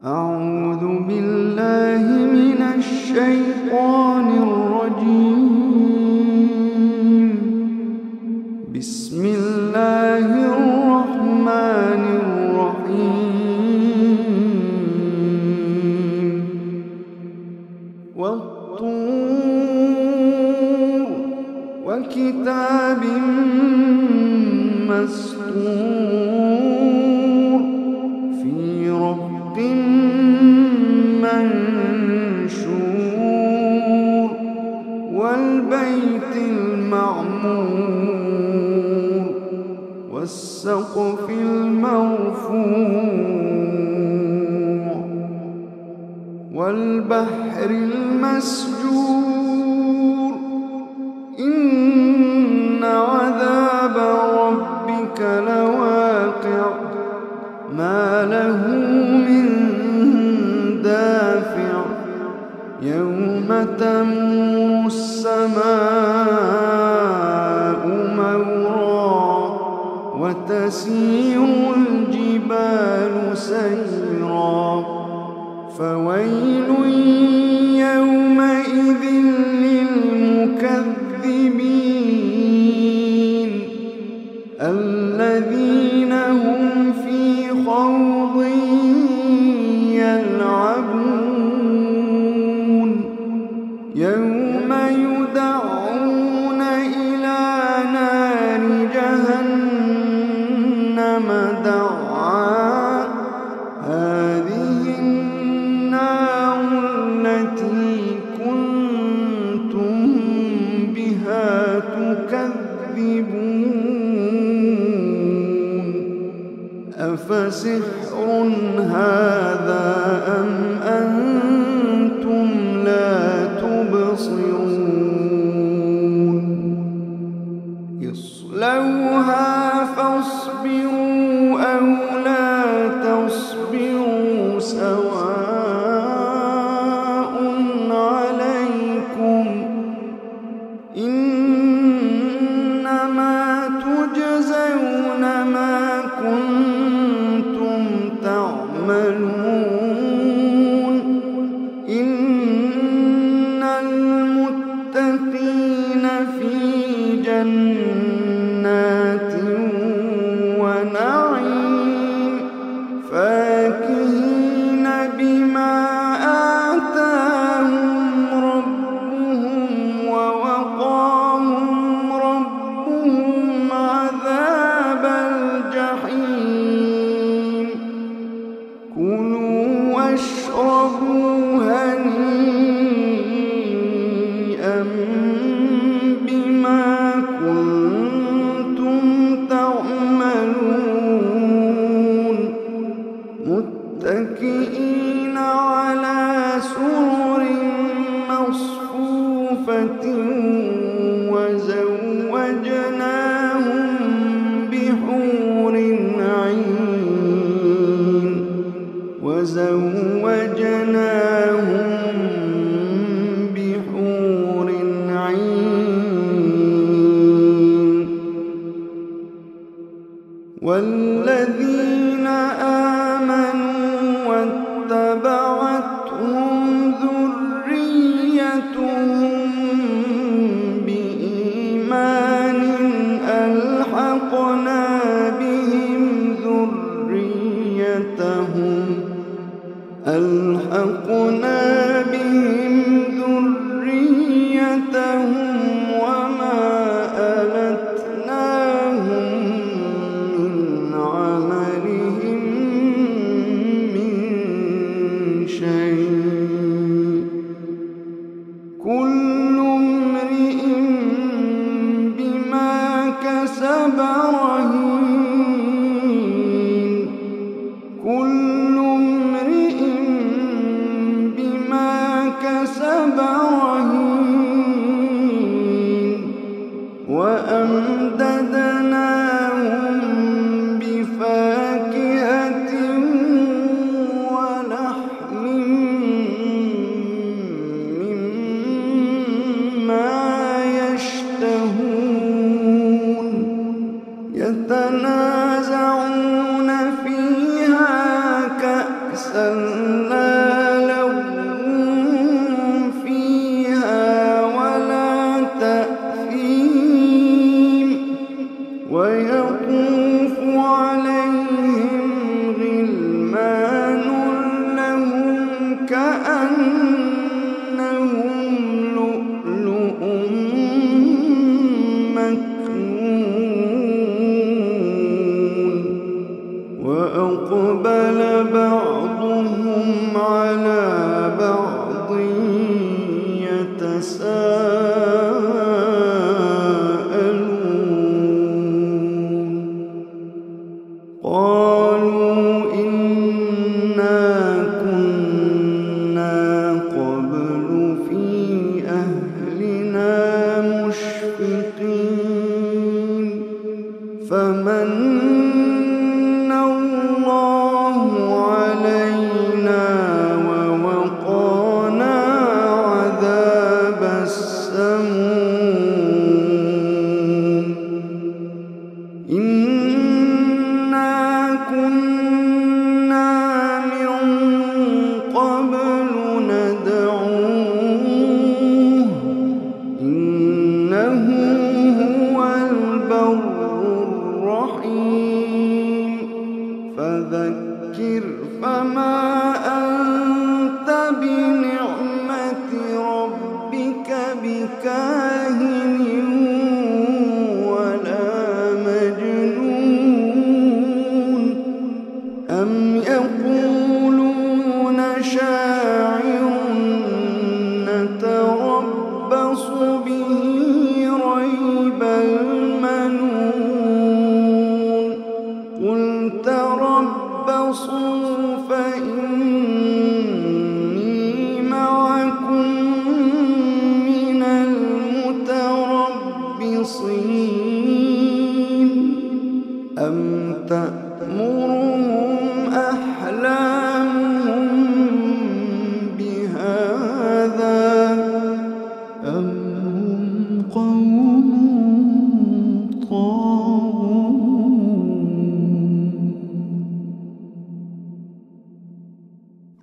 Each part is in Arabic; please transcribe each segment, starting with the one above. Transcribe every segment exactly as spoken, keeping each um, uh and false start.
أعوذ بالله من الشيطان الرجيم. بسم الله الرحمن الرحيم. والطور وكتاب مسطور في رق منشور والبيت المعمور والسقف المرفوع والبحر المسجور إن عذاب ربك لواقع ما له من دافع يوم تمور السماء مورا وتسير الجبال سيرا فويل يومئذ للمكذبين الذين هم في خوض يلعبون يوم يدعون إلى نار جهنم دعا هذه النار التي كنتم بها تكذبون أفسحر هذا أم أنتم لا تبصرون اصلوها فاصبروا أو لا تصبروا سواء عليكم إنما تجزون ما كنتم تعملون إن المتقين في جنات ونعيم فاكهين بما آتاهم ربهم ووقاهم ربهم عذاب الجحيم كلوا واشربوا هنيئا بما كنتم تعملون متكئين على سرر مصفوفة وزوجناهم بحور عين وزوجناهم بحور عين والذين آمنوا واتبعتهم ذريتهم بإيمان ألحقنا بهم ذريتهم ألحقنا بهم ذريتهم وما ألتناهم من عملهم من شيء كل امرئ بما كسب رهين كل امرئ بما كسب رهين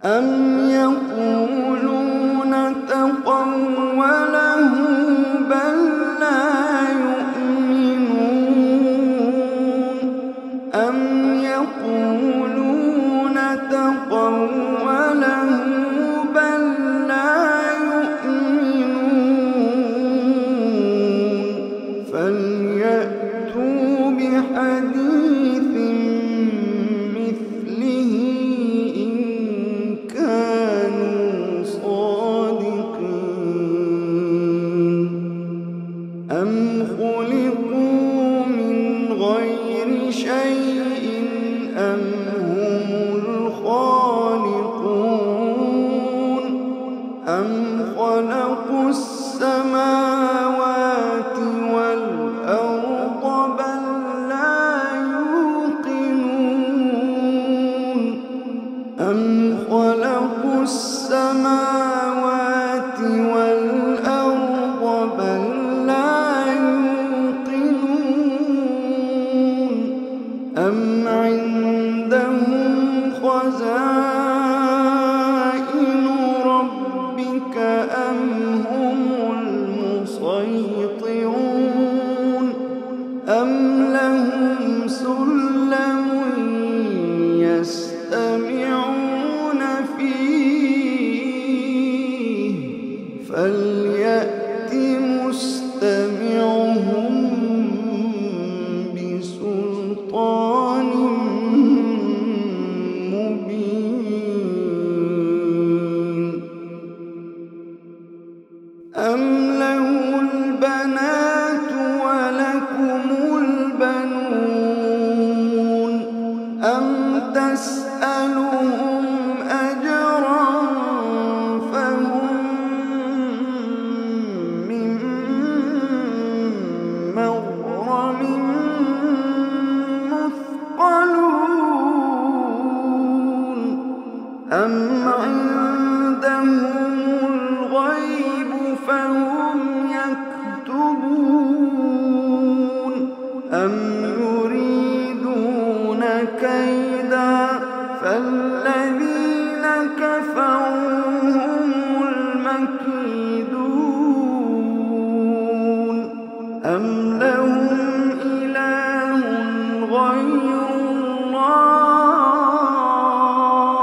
أم يقولون تقوله بل لا يؤمنون أم يقولون تقوله بل لا يؤمنون فليأتوا بحديث مثله إن كانوا صادقين أم خلقوا من غير شيء أم هم الخالقون أم خلقوا السماوات والأرض بل لا يوقنون أم خلقوا السماوات والأرض بل لا يوقنون أم عندهم خزائن ربك أم هم المسيطرون أم لهم سلم يستمعون فيه فليأت مستمعهم بسلطان مبين أم له البنات ولكم البنون أم تسألهم أجرا فهم من مغرم مثقلون أم عندهم الغيب فهم يكتبون أم يريدون كيدا فالذين كفروا هم المكيدون أم لهم إله غير الله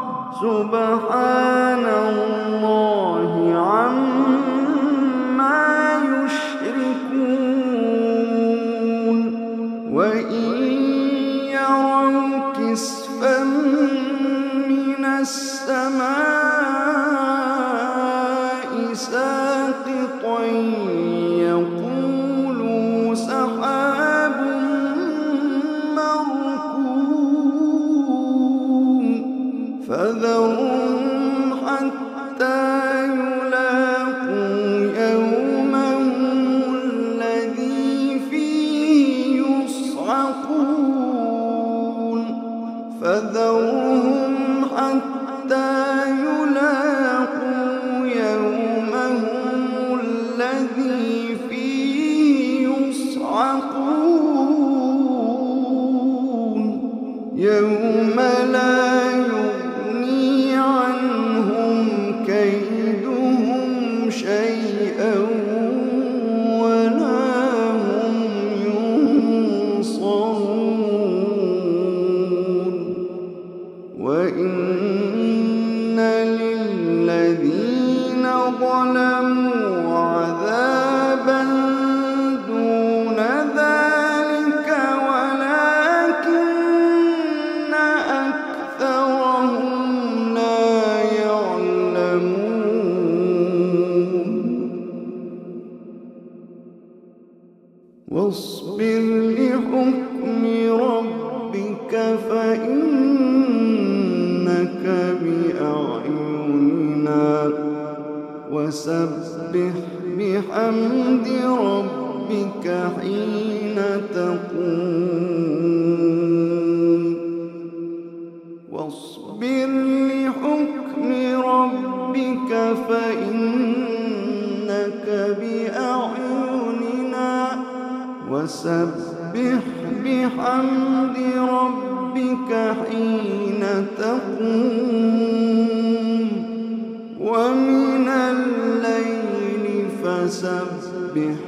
سبحان الله عما يشركون وإن يروا كسفا من السماء ساقطا يقولوا سحاب مركوم فذرهم حتى يلاقوا يومهم الذي فيه يصعقون فذرهم حتى يلاقوا يومهم الذي فيه يصعقون يوم لا يغني عنهم كيدهم شيئا ولا هم ينصرون وإن للذين ظلموا عذابا دون ذلك ولكن أكثرهم لا يعلمون واصبر لحكم ربك فإنك بأعيننا وسبح بحمد ربك حين تقوم واصبر لحكم ربك فإنك بأعيننا وسبح بحمد ربك حين تقوم فسبح